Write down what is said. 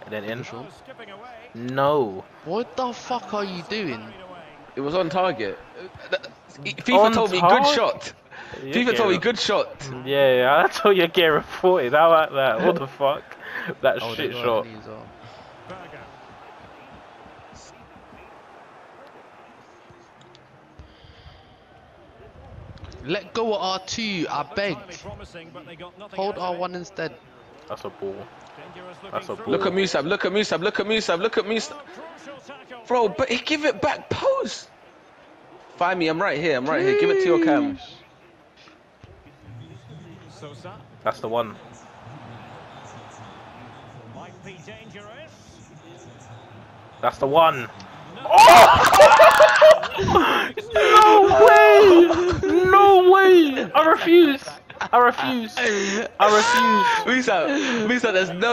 And then in. Sure. No. What the fuck are you doing? It was on target. FIFA On told me target? good shot. You're FIFA told me getting- good shot. Yeah, that's how you get reported. How about that? What the fuck? That Oh, shit they got shot. any as well. Let go of R2, I beg. Hold R1 instead. That's a ball. That's a ball. Look at Musab, look at Musab, look at Musab, look at Musab. Bro, but he give it back post. Find me, I'm right here, I'm right here. Give it to your cam. That's the one. That's the one. No way! No way! I refuse! I refuse! I refuse! Musab, there's no